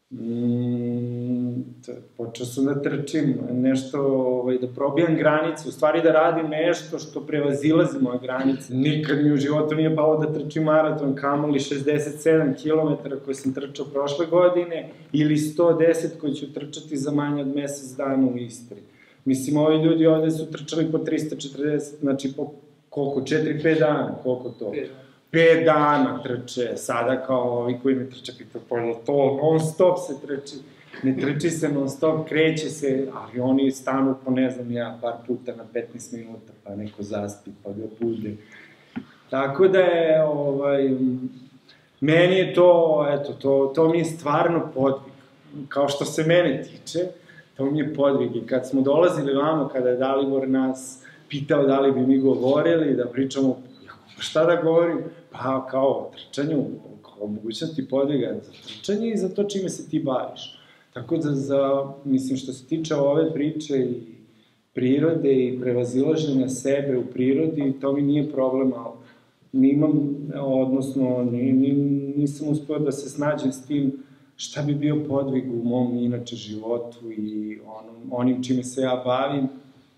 Mm, počeo sam da trčim, nešto, ovaj, da probijam granice, u stvari da radim nešto što prevazilazi moje granice. Nikad mi u životu nije palo da trčim maraton, kamoli šezdeset sedam kilometara koje sam trčao prošle godine ili sto deset koji ću trčati za manje od mesec dana u Istri. Mislim, ovi ljudi ovde su trčali po trista četrdeset, znači po koliko, četiri pet dana, koliko to? pet dana trče, sada kao ovi koji ne trče, pita, to non stop se trči, ne trči se non stop, kreće se, ali oni stanu po ne znam ja, par puta na petnaest minuta, pa neko zaspi, pa ga bude. Tako da je, ovaj, meni je to, eto, to, to mi je stvarno podvig. Kao što se mene tiče, to mi je podvig. I kad smo dolazili vamo, kada je Dalibor nas pitao da li bi mi govorili, da pričamo, šta da govorim? Pa kao o trčanju, kao mogućnosti podviga za trčanje i za to čime se ti baviš. Tako da, za, mislim, što se tiče ove priče i prirode i prevazilaženja sebe u prirodi, to mi nije problem, ali nimam, odnosno, nisam uspeo da se snađem s tim šta bi bio podvig u mom inače životu i onom, onim čime se ja bavim.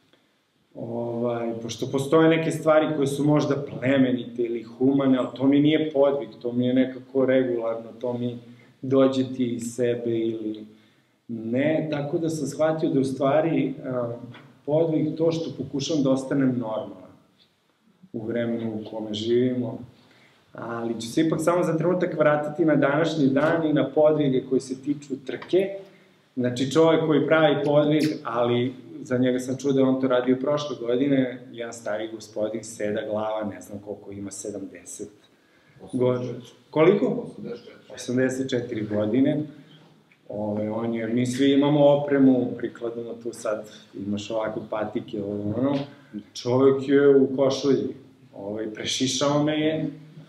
Ovaj, pošto postoje neke stvari koje su možda plemenite ili humane, ali to mi nije podvig, to mi je nekako regularno, to mi dođe ti iz sebe ili ne, tako da sam shvatio da u stvari a, podvig to što pokušam da ostanem normalan u vremenu u kome živimo, ali ću se ipak samo za trenutak vratiti na današnji dan i na podvige koji se tiču trke. Znači čovjek koji pravi podvig, ali za njega sam čuo da on to radio prošle godine, jedan stari gospodin, seda glava, ne znam koliko ima, sedamdeset godina. Koliko? osamdeset četiri godine. Ove, on je, mi svi imamo opremu, prikladno tu sad imaš ovakve patike, ono, čovjek je u košulji, ovaj, prešišao me je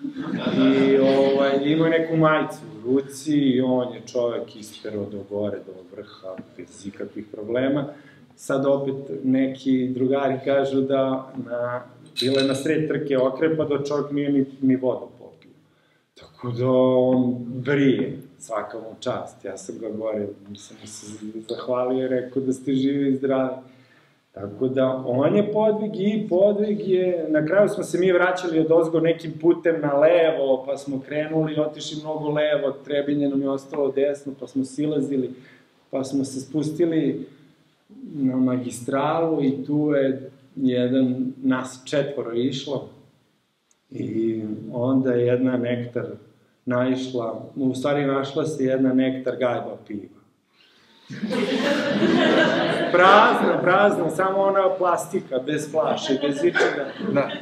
i ovaj, imao je neku majicu u ruci i on je čovjek ispero do gore, do vrha, bez ikakvih problema. Sad opet neki drugari kažu da na, bile na sred trke okrepa da čovjek nije ni, ni vodu popio. Tako da on brije, svaka mu čast. Ja sam ga gore, sam mu se zahvalio i rekao da ste živi i zdravi. Tako da on je podvig i podvig je, na kraju smo se mi vraćali od ozgo nekim putem na levo, pa smo krenuli, otišli mnogo levo, Trebinje nam je ostalo desno, pa smo silazili, pa smo se spustili na magistralu i tu je jedan, nas četvoro išlo i onda je jedna nektar naišla, u stvari našla se jedna nektar gajba piva. Prazna, prazna, samo ona plastika, bez flaše, bez ičega. Da.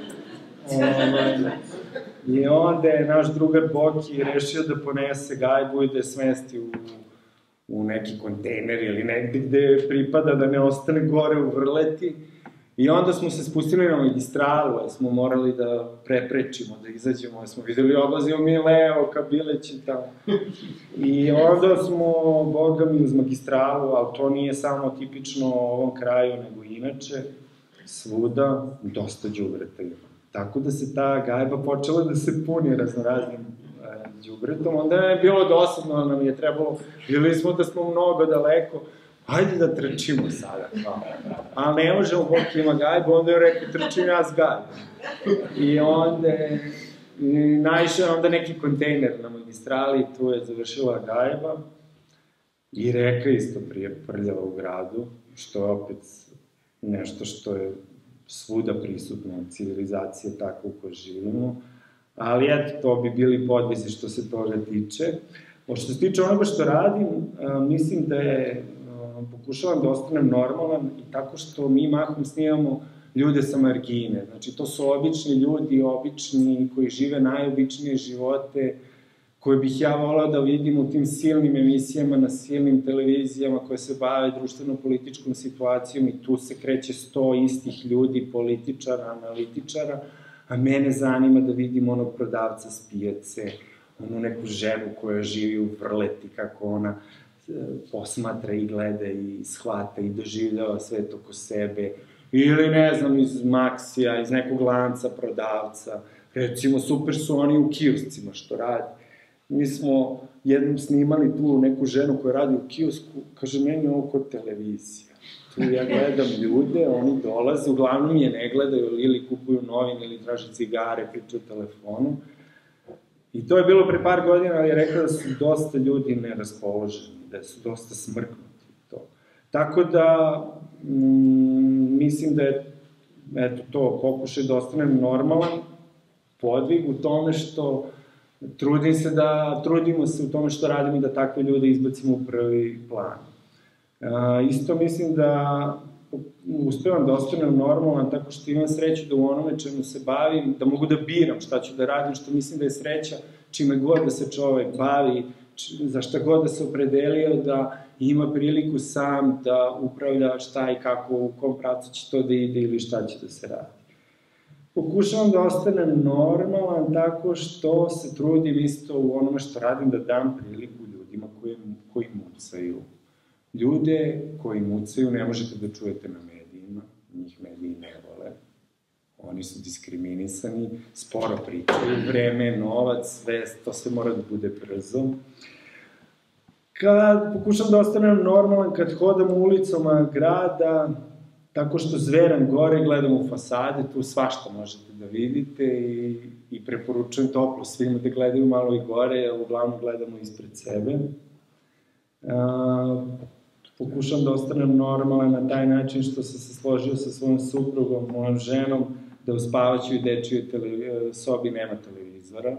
I onda je naš drugar Boki rešio da ponese gajbu i da je smesti u u neki kontejner ili negde gde pripada da ne ostane gore u vrleti. I onda smo se spustili na magistralu, jer smo morali da preprečimo, da izađemo, jer smo videli odlazimo mi levo ka Bileći tamo. I onda smo, boga mi, uz magistralu, ali to nije samo tipično u ovom kraju, nego inače, svuda dosta đubreta ima. Tako da se ta gajba počela da se puni raznoraznim đubretom, onda je bilo dosadno, ali nam je trebalo, videli smo da smo mnogo daleko, hajde da trčimo sada, kao. A ne možemo, Bog ima gajbu, onda je rekao, trčim ja s gajbom. I onda je, naišao je onda neki kontejner na magistrali, tu je završila gajba, i reka isto prije prljava u gradu, što je opet nešto što je svuda prisutno u civilizacije tako u kojoj živimo. Ali eto, to bi bili podvisi što se toga tiče. Što se tiče onoga što radim, mislim da je, pokušavam da ostanem normalan i tako što mi mahom snimamo ljude sa margine. Znači, to su obični ljudi, obični, koji žive najobičnije živote, koje bih ja volao da vidim u tim silnim emisijama na silnim televizijama koje se bave društveno-političkom situacijom i tu se kreće sto istih ljudi, političara, analitičara, a mene zanima da vidim onog prodavca s pijace, onu neku ženu koja živi u vrleti, kako ona posmatra i gleda i shvata i doživljava sve to ko sebe, ili ne znam, iz Maksija, iz nekog lanca prodavca, recimo super su oni u kioscima što radi. Mi smo jednom snimali tu neku ženu koja radi u kiosku, kaže, meni je ovo kod televizija. Tu ja gledam ljude, oni dolaze, uglavnom je ne gledaju, ili kupuju novine, ili traže cigare, pričaju o telefonu. I to je bilo pre par godina, ali je rekao da su dosta ljudi neraspoloženi, da su dosta smrknuti to. Tako da, mm, mislim da je, eto to, pokušaj da ostanem normalan podvig u tome što trudim se da, trudimo se u tome što radimo i da takve ljude izbacimo u prvi plan. A, isto mislim da uspevam da ostanem normalan tako što imam sreću da u onome čemu se bavim, da mogu da biram šta ću da radim, što mislim da je sreća čime god da se čovek bavi, za šta god da se opredelio, da ima priliku sam da upravlja šta i kako, u kom pravcu će to da ide ili šta će da se radi. Pokušavam da ostanem normalan tako što se trudim isto u onome što radim da dam priliku ljudima koji, koji mucaju. Ljude koji mucaju ne možete da čujete na medijima, njih mediji ne vole. Oni su diskriminisani, sporo pričaju, vreme, novac, sve, to sve mora da bude brzo. Kad pokušam da ostanem normalan, kad hodam ulicama grada, tako što zveram gore, gledam u fasade, tu svašta možete da vidite i, i preporučujem toplo svima da gledaju malo i gore, jer uglavnom gledamo ispred sebe. A, pokušam da ostanem normalan na taj način što sam se složio sa svojom suprugom, mojom ženom, da u spavaćoj i dečijoj sobi nema televizora.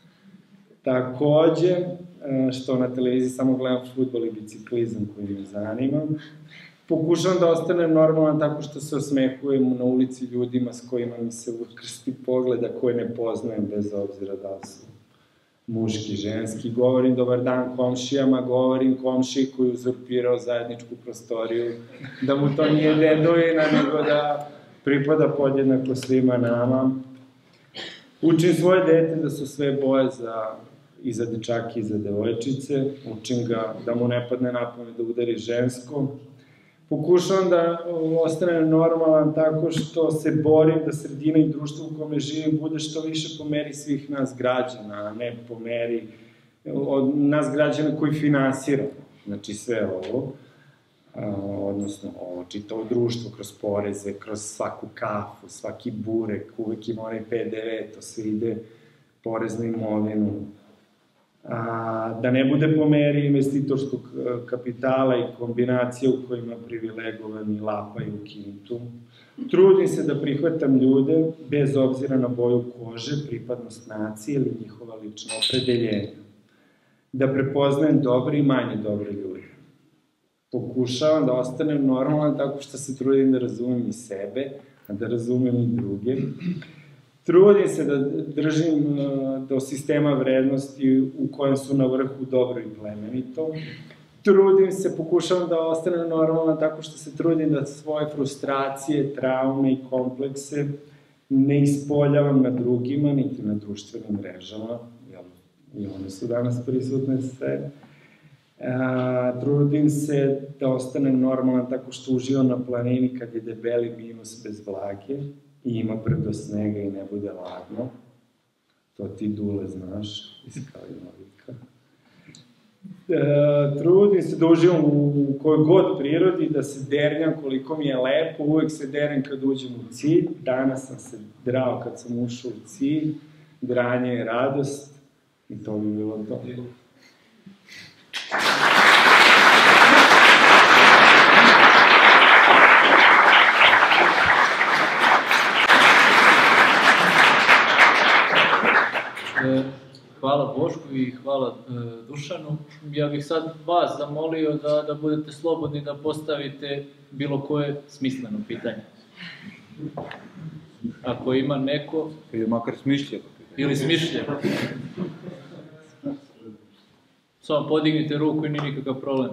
Takođe, što na televiziji samo gledam fudbal i biciklizam koji me zanima. Pokušam da ostanem normalan tako što se osmehujem na ulici ljudima s kojima mi se ukrsti pogleda koje ne poznajem bez obzira da su muški, ženski. Govorim dobar dan komšijama, govorim komšiji koji je uzurpirao zajedničku prostoriju, da mu to nije dedovina, nego da pripada podjednako svima nama. Učim svoje dete da su sve boje za, i za dečake i za devojčice. Učim ga da mu ne padne na pamet da udari žensko. Pokušavam da ostanem normalan tako što se borim da sredina i društvo u kome živim bude što više po meri svih nas građana, a ne po meri od nas građana koji finansiramo. Znači sve ovo, odnosno ovo, čitavo društvo kroz poreze, kroz svaku kafu, svaki burek, uvek ima onaj P D V, to sve ide porez na imovinu. A, da ne bude po meri investitorskog kapitala i kombinacija u kojima privilegovani lapaju kintu. Trudim se da prihvatam ljude bez obzira na boju kože, pripadnost nacije ili njihova lična opredeljenja. Da prepoznajem dobre i manje dobre ljude. Pokušavam da ostanem normalan tako što se trudim da razumem i sebe, a da razumem i druge. Trudim se da držim do sistema vrednosti u kojem su na vrhu dobro i plemenito. Trudim se, pokušavam da ostanem normalan tako što se trudim da svoje frustracije, traume i komplekse ne ispoljavam na drugima, niti na društvenim mrežama, jer i one su danas prisutne sve. Trudim se da ostanem normalan tako što uživam na planini kad je debeli minus bez vlage i ima brdo snega i ne bude ladno. To ti Dule znaš, iz Kalinovika. E, trudim se da uživam u kojoj god prirodi, da se dernjam koliko mi je lepo, uvek se derem kad uđem u cilj. Danas sam se drao kad sam ušao u cilj, dranje je radost i to bi bilo to. Hvala Bošku i hvala Dušanu. Ja bih sad vas zamolio da, da budete slobodni da postavite bilo koje smisleno pitanje. Ako ima neko... Ili makar smišljeno. Ili smišljeno. Samo podignite ruku i nije nikakav problem.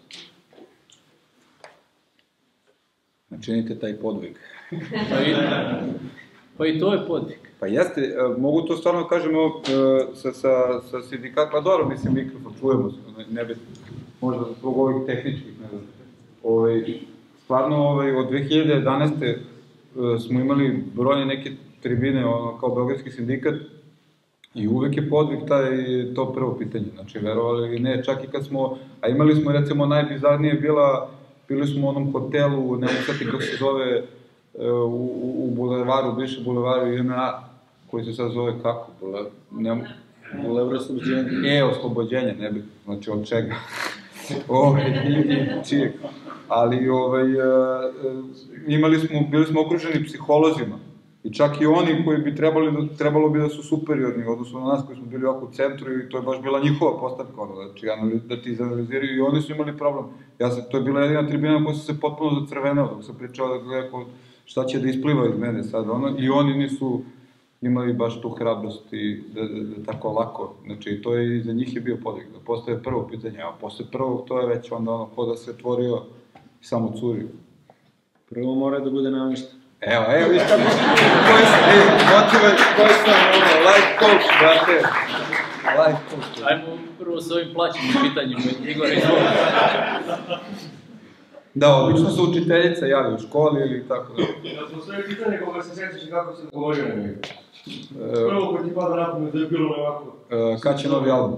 Načinite taj podvig. Pa i, pa i to je podvig. Pa jeste, mogu to stvarno kažem sa, sa, sa sindikata, pa dobro, mislim, mikrofon čujemo, ne bi, možda zbog ovih tehničkih, ne znam. Ove, stvarno, ove, od dve hiljade jedanaeste. smo imali brojne neke tribine, ono, kao Beogradski sindikat, I uvek je podvig taj, to prvo pitanje, znači verovali ili ne, čak i kad smo, a imali smo recimo najbizarnije bila, bili smo u onom hotelu, ne mogu sad kako se zove, u, u bulevaru, bliže bulevaru I M A, koji se sad zove kako, ne Bulevar oslobođenja. E, oslobođenje, ne bi, znači od čega, ove, i čijeg, ali ovaj, imali smo, bili smo okruženi psiholozima, i čak i oni koji bi trebali, trebalo bi da su superiorni, odnosno na nas koji smo bili ovako u centru i to je baš bila njihova postavka, ono, znači, da ti izanaliziraju i oni su imali problem. Ja sam, to je bila jedina tribina koja sam se potpuno zacrvenao, dok sam pričao da gledam šta će da ispliva iz mene sad, ono, i oni nisu imali baš tu hrabrost i da, da, da tako lako, znači, to je, za njih je bio podvig, da postoje prvo pitanje, a posle prvog to je već onda ono, ko da se otvorio i samo curi. Prvo mora da bude namješten. Evo, evo, viš kako, koji sam, ej, motive, koji sam, ono, life coach, brate, life coach. Ajmo prvo s ovim plaćenim pitanjima, Igor, izvoli. Da, obično se učiteljica javi u školi ili tako da. Da smo sve pitanje koga se sjetiš i kako se govorio na njega. Prvo koji ti pada napamet da je bilo ovako. Kad će novi album?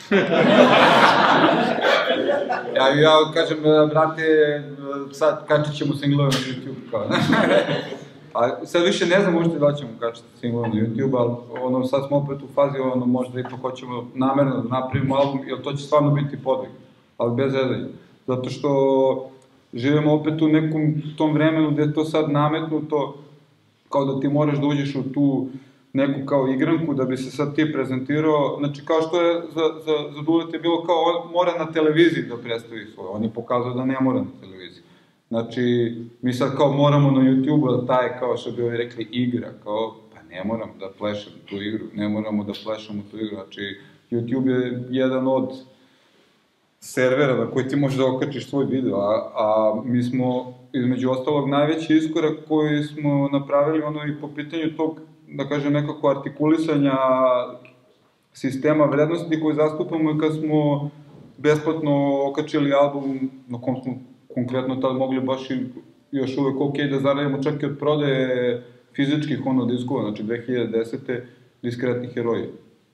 Ja, ja kažem, brate, sad kačit ćemo singlove na YouTube, kao, ne? A sad više ne znam možda da ćemo kačiti singlove na YouTube, ali ono, sad smo opet u fazi, ono, možda ipak hoćemo namerno da napravimo album, jer to će stvarno biti podvig, ali bez zezanja. Zato što živimo opet u nekom tom vremenu gde je to sad nametnuto, kao da ti moraš da uđeš u tu neku kao igranku da bi se sad ti prezentirao, znači kao što je za, za, za Duleta je bilo kao on mora na televiziji da predstavi svoje, on je pokazao da ne mora na televiziji. Znači, mi sad kao moramo na YouTube-u da taj kao što bi ovi rekli igra, kao pa ne moram da plešam tu igru, ne moramo da plešamo tu igru, znači YouTube je jedan od servera na koji ti možeš da okačiš svoj video, a, a mi smo između ostalog najveći iskorak koji smo napravili ono i po pitanju tog, da kažem, nekako artikulisanja sistema vrednosti koji zastupamo i kad smo besplatno okačili album na kom smo konkretno tad mogli baš i još uvek ok da zaradimo čak i od prodaje fizičkih ono diskova, znači dve hiljade desete Diskretni heroji.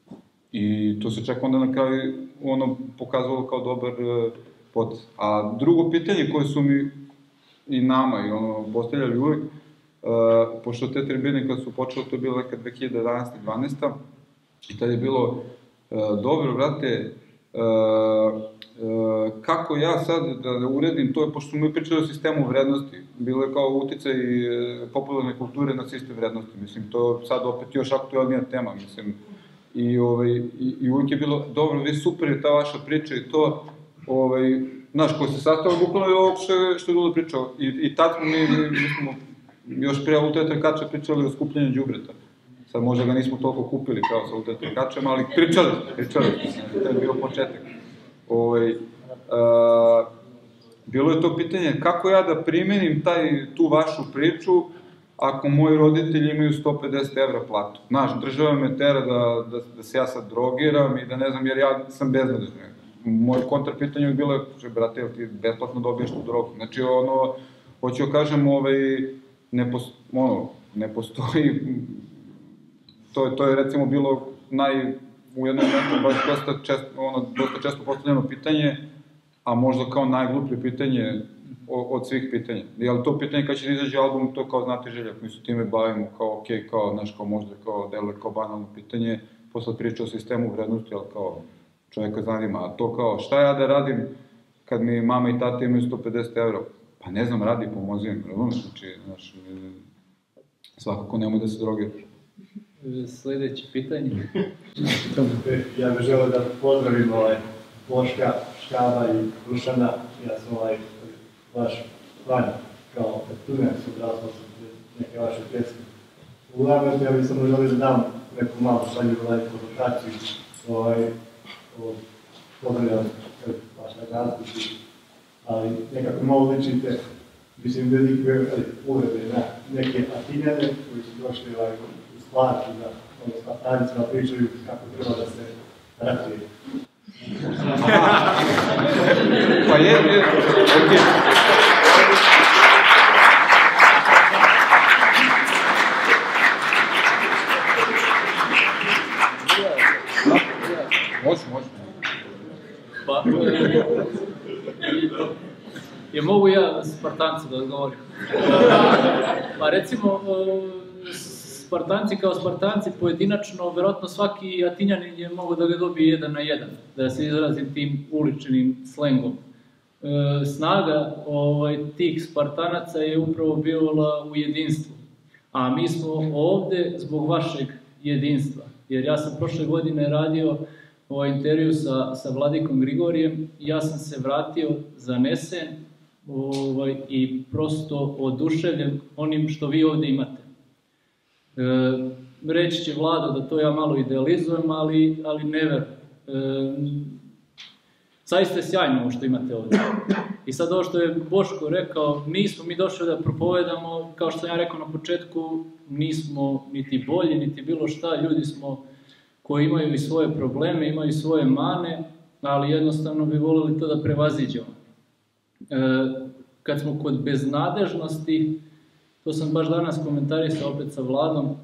I to se čak onda na kraju ono pokazalo kao dobar uh, potez. A drugo pitanje koje su mi i nama i ono postavljali uvek, uh, pošto te tribine kad su počele, to je bilo neka dve hiljade jedanaesta dvanaesta i tad je bilo uh, dobro, brate, uh, uh, kako ja sad da, da uredim to, pošto smo mi pričali o sistemu vrednosti, bilo je kao uticaj uh, popularne kulture na sistem vrednosti, mislim, to je sad opet još aktualnija tema, mislim, I, ovaj, i, i uvijek je bilo, dobro, vi super je ta vaša priča i to, ovaj, znaš, ko se sastavio bukvalno je ovog što, što je Dule pričao. I, i tad smo mi, mi, mi smo još prije Ultra Trkača pričali o skupljanju đubreta. Sad možda ga nismo toliko kupili kao sa Ultra Trkačem, ali pričali smo, pričali smo, to je bio početak. Ovaj, a, bilo je to pitanje kako ja da primenim taj, tu vašu priču ako moji roditelji imaju sto pedeset evra platu. Znaš, država me tera da, da, da se ja sad drogiram i da ne znam, jer ja sam beznadežan. Moje kontrapitanje je bilo, že, brate, jel ti besplatno dobiješ tu drogu? Znači, ono, hoću da kažem, ovaj, ne, posto, ono, ne postoji, to je, to je recimo bilo naj, u jednom momentu baš dosta često, ono, dosta često postavljeno pitanje, a možda kao najgluplje pitanje od svih pitanja. Jel to pitanje kad će da izađe album, to kao znate željak, mi se time bavimo, kao okej, okay, kao, znaš, kao možda kao deluje kao banalno pitanje, posle priča o sistemu vrednosti, ali kao čovjeka zanima, a to kao šta ja da radim kad mi mama i tata imaju sto pedeset evra? Pa ne znam, radi, pomozi im, razumiješ, znači, znaš, svakako nemoj da se drogiraš. Sljedeće pitanje. Ja bih želeo da pozdravim ovaj Boška, Škaba i Krušana, ja sam ovaj vaš fan, kao student su odrasla sam neke vaše pjesme. Uglavnom, ja bih samo želio da dam neku malu šalju ovaj konotaciju, ovaj, pozdravljam vaš nagradući, ali nekako malo ličite, mislim, velike uvrede na neke Atinjane koji su došli ovaj, u Spartu, da ono, Spartanicima pričaju kako treba da se ratuje. Pa je, je, okej. Je mogu ja Spartanci da odgovorim? Pa recimo, Spartanci kao Spartanci pojedinačno, verovatno svaki Atinjanin je mogo da ga dobije jedan na jedan, da se izrazim tim uličnim slengom. Snaga tih Spartanaca je upravo bila u jedinstvu, a mi smo ovde zbog vašeg jedinstva, jer ja sam prošle godine radio ovaj intervju sa, sa Vladikom Grigorijem i ja sam se vratio zanesen ovaj, i prosto oduševljen onim što vi ovde imate. E, reći će Vlado da to ja malo idealizujem, ali, ali ne verujem. E, Zaista je sjajno ovo što imate ovde. I sad ovo što je Boško rekao, nismo mi došli da propovedamo, kao što sam ja rekao na početku, nismo niti bolji, niti bilo šta, ljudi smo koji imaju i svoje probleme, imaju i svoje mane, ali jednostavno bi voleli to da prevaziđemo. E, kad smo kod beznadežnosti, to sam baš danas komentarisao opet sa Vladom, e,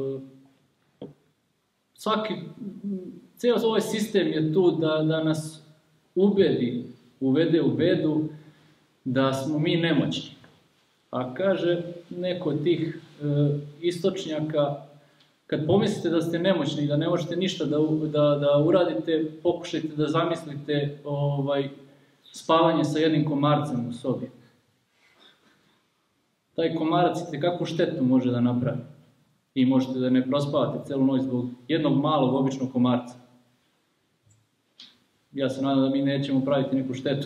svaki, ceo ovaj sistem je tu da, da nas ubedi, uvede u bedu da smo mi nemoćni. A kaže neko od tih e, istočnjaka, kad pomislite da ste nemoćni i da ne možete ništa da, da, da uradite, pokušajte da zamislite ovaj, spavanje sa jednim komarcem u sobi. Taj komarac je kakvu štetu može da napravi. I možete da ne prospavate celu noć zbog jednog malog običnog komarca. Ja se nadam da mi nećemo praviti neku štetu.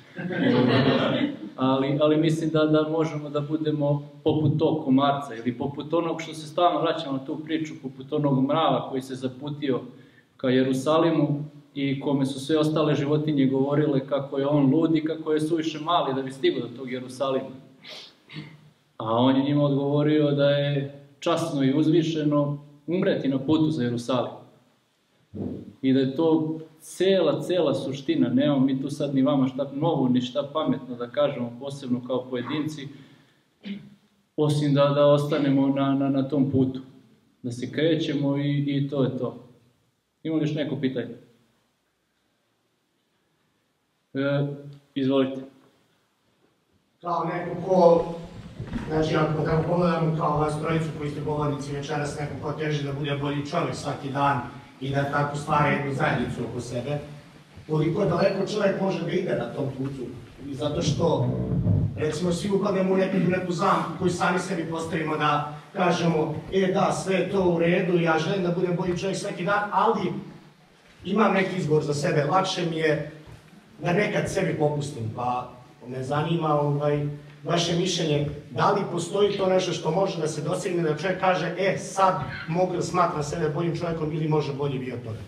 ali, ali mislim da, da možemo da budemo poput tog komarca ili poput onog što se stalno vraćamo na tu priču, poput onog mrava koji se zaputio ka Jerusalimu i kome su sve ostale životinje govorile kako je on lud i kako je suviše mali da bi stigao do tog Jerusalima. A on je njima odgovorio da je časno i uzvišeno umreti na putu za Jerusalim. I da je to cela, cela suština, nemamo mi tu sad ni vama šta novo, ni šta pametno da kažemo, posebno kao pojedinci, osim da, da ostanemo na, na, na tom putu, da se krećemo i, i to je to. Ima li još neko pitanje? E, izvolite. Kao neko ko, znači ako tako pogledamo kao vas trojicu koji ste govornici večeras, neko ko teži da bude bolji čovjek svaki dan, i da tako stvara jednu zajednicu oko sebe, koliko daleko čovjek može da ide na tom putu. I zato što, recimo, svi upademo u neku, neku zamku koju sami sebi postavimo da kažemo, e da, sve je to u redu, ja želim da budem bolji čovjek svaki dan, ali imam neki izbor za sebe, lakše mi je da nekad sebi popustim, pa me zanima ovaj, vaše mišljenje, da li postoji to nešto što može da se dosegne da čovjek kaže, e, sad mogu da smatram sebe boljim čovjekom ili može bolji bio toga?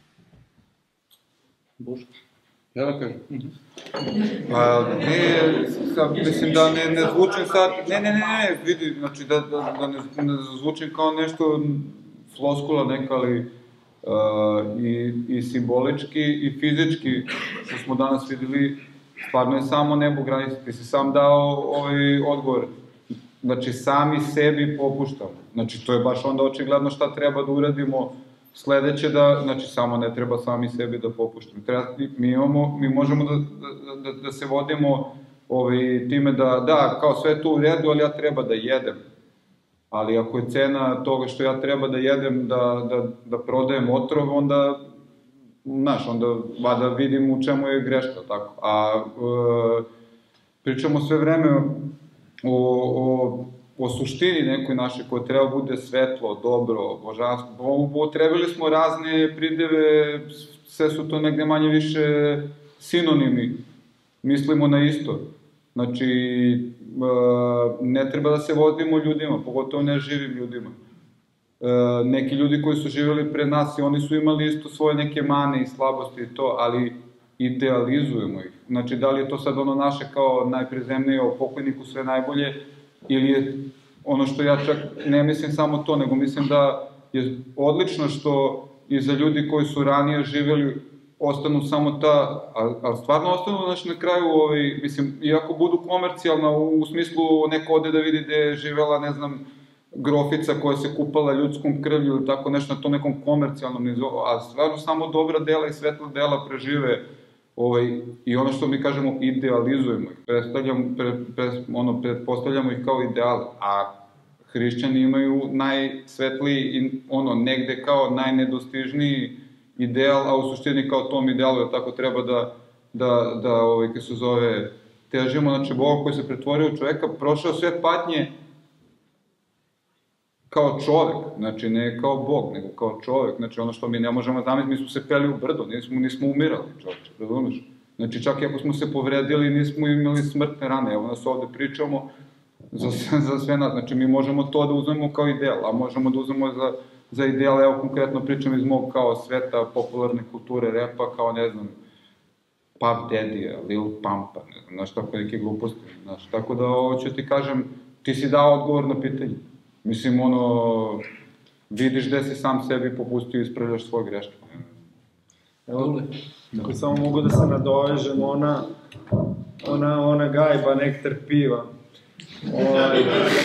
Boško? Ja da kažem? Pa, ne, sad, mislim da ne, ne zvučim sad, ne, ne, ne, ne, vidi, znači da, da, da ne, ne zvučim kao nešto floskula neka, ali uh, i, i simbolički i fizički, što smo danas videli, stvarno je samo nebo granica, ti si sam dao ovaj odgovor. Znači, sami sebi popuštamo. Znači, to je baš onda očigledno šta treba da uradimo sledeće, da, znači, samo ne treba sami sebi da popuštamo. Treba, mi, imamo, mi možemo da, da, da, da se vodimo ovaj, time da, da, kao sve to u redu, ali ja treba da jedem. Ali ako je cena toga što ja treba da jedem, da, da, da prodajem otrov, onda znaš, onda vada vidim u čemu je greška, tako. A e, pričamo sve vreme o, o, o suštini nekoj našoj koja treba bude svetlo, dobro, božansko. Potrebili smo razne prideve, sve su to negde manje više sinonimi. Mislimo na isto. Znači, e, ne treba da se vodimo ljudima, pogotovo ne živim ljudima. E, neki ljudi koji su živjeli pre nas i oni su imali isto svoje neke mane i slabosti i to, ali idealizujemo ih. Znači, da li je to sad ono naše kao najprezemnije o pokojniku sve najbolje, ili je ono što ja čak ne mislim samo to, nego mislim da je odlično što i za ljudi koji su ranije živjeli ostanu samo ta, ali stvarno ostanu, znači, na kraju, ovaj, mislim, iako budu komercijalna u, u smislu neko ode da vidi gde je živela, ne znam, grofica koja se kupala ljudskom krvlju ili tako nešto na to nekom komercijalnom nivou, a stvarno samo dobra dela i svetla dela prežive ovaj, i ono što mi kažemo, idealizujemo ih, predstavljamo, pre, pre, ono, pretpostavljamo ih kao ideale, a hrišćani imaju najsvetliji, ono, negde kao najnedostižniji ideal, a u suštini kao tom idealu da tako treba da, da, da ovaj, kako se zove, težimo, znači, Boga koji se pretvorio u čoveka, prošao sve patnje kao čovek, znači ne kao Bog, nego kao čovek, znači ono što mi ne možemo zamisliti, mi smo se peli u brdo, nismo, nismo umirali, čovječe, razumeš? Znači čak i ako smo se povredili, nismo imali smrtne rane, evo nas ovde pričamo za sve, za sve nas, znači mi možemo to da uzmemo kao ideal, a možemo da uzmemo za, za ideal, evo konkretno pričam iz mog kao sveta, popularne kulture, repa, kao ne znam, Puff Daddy, Lil Pumpa, ne znam, znaš, tako neke gluposti, znaš, tako da ovo ću ti kažem, ti si dao odgovor na pitanje. Mislim, ono, vidiš gde si sam sebi popustio i ispravljaš svoje greške. Evo, ako samo mogu da se nadovežem, ona, ona, ona gajba nektar piva, ovaj,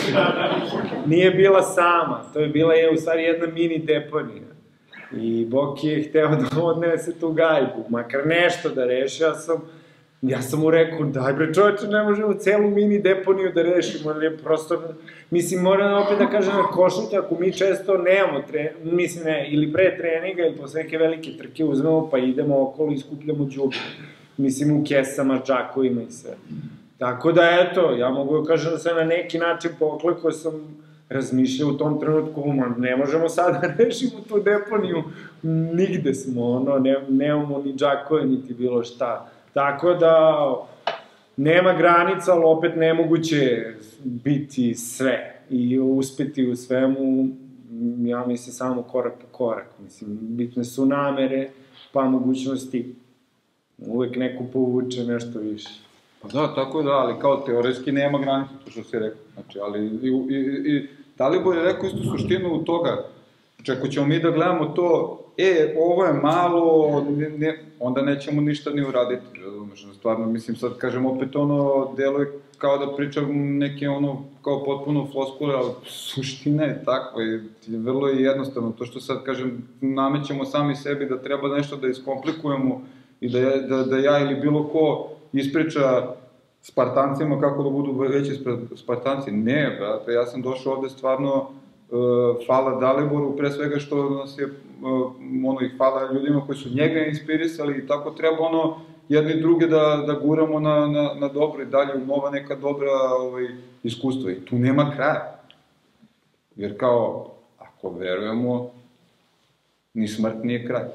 nije bila sama, to je bila je u stvari jedna mini deponija. I Boki je hteo da odnese tu gajbu, makar nešto da reši, ja sam, ja sam mu rekao, daj bre čovječe, ne možemo celu mini deponiju da rešimo, ali je prosto, mislim, moram opet da kažem na košutnju, ako mi često nemamo, tre, mislim ne, ili pre treninga, ili posle neke velike trke uzmemo, pa idemo okolo i skupljamo đubre, mislim u kesama, džakovima i sve. Tako da, eto, ja mogu da kažem da sam na neki način poklekao sam, razmišljao u tom trenutku, ne možemo sada da rešimo tu deponiju, nigde smo, ono, ne, nemamo ni džakove, niti bilo šta. Tako da, nema granica, ali opet nemoguće biti sve i uspeti u svemu, ja mislim, samo korak po korak. Mislim, bitne su namere, pa mogućnosti, uvek neko povuče nešto više. Pa da, tako da, ali kao teoretski nema granica, to što si rekao. Znači, ali i, i, i Dalibor je rekao istu suštinu u toga, čeko ćemo mi da gledamo to, e, ovo je malo, ne, ne, onda nećemo ništa ni uraditi, razumeš, stvarno, mislim, sad kažem, opet ono, deluje kao da pričam neke ono, kao potpuno floskule, ali suština je takva i vrlo je jednostavno, to što sad, kažem, namećemo sami sebi da treba nešto da iskomplikujemo i da, da, da ja ili bilo ko ispriča Spartancima kako da budu veći Spartanci. Ne, brate, ja sam došao ovde stvarno, uh, hvala Daliboru, pre svega što nas je, uh, ono, i hvala ljudima koji su njega inspirisali i tako treba, ono, jedni druge da, da guramo na, na, na dobro i dalje u nova neka dobra ovaj, iskustva. I tu nema kraja. Jer kao, ako verujemo, ni smrt nije kraj.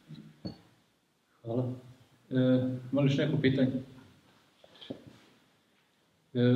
Hvala. E, moliš neko pitanje? E,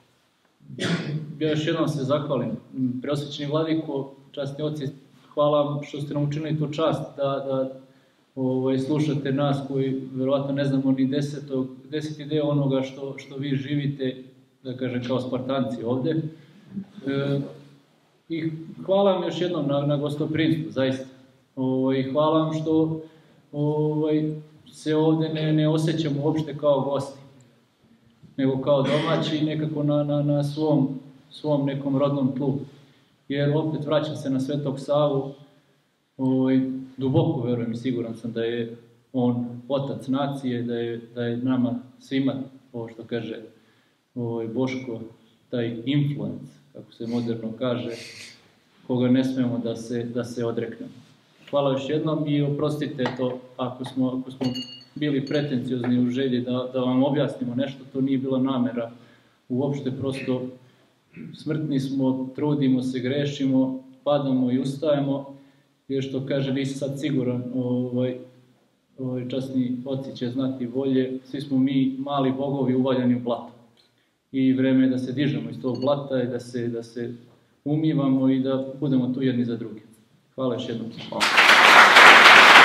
ja još jednom se zahvalim. Preosvećeni vladiko, časni oci, hvala vam što ste nam učinili tu čast da, da ovaj, slušate nas koji verovatno ne znamo ni desetog, deseti deo onoga što, što vi živite, da kažem, kao Spartanci ovde. E, I hvala vam još jednom na, na gostoprimstvu, zaista. Ovaj, hvala vam što ovaj, se ovde ne, ne osjećamo uopšte kao gosti, nego kao domaći i nekako na, na, na svom, svom nekom rodnom tlu. Jer opet vraćam se na Svetog Savu, ovaj, duboko verujem i siguran sam da je on otac nacije, da je, da je nama svima, ovo što kaže ovaj, Boško, taj influence, kako se moderno kaže, koga ne smemo da se, da se odreknemo. Hvala još jednom i oprostite to ako smo, ako smo bili pretenciozni u želji da, da vam objasnimo nešto, to nije bila namera. Uopšte prosto smrtni smo, trudimo se, grešimo, padamo i ustajemo, jer što kaže, nisi sad siguran, ovaj, ovaj, časni oci će znati bolje, svi smo mi mali bogovi uvaljani u blato. I vreme je da se dižemo iz tog blata i da se, da se umivamo i da budemo tu jedni za druge. Hvala još jednom. Hvala.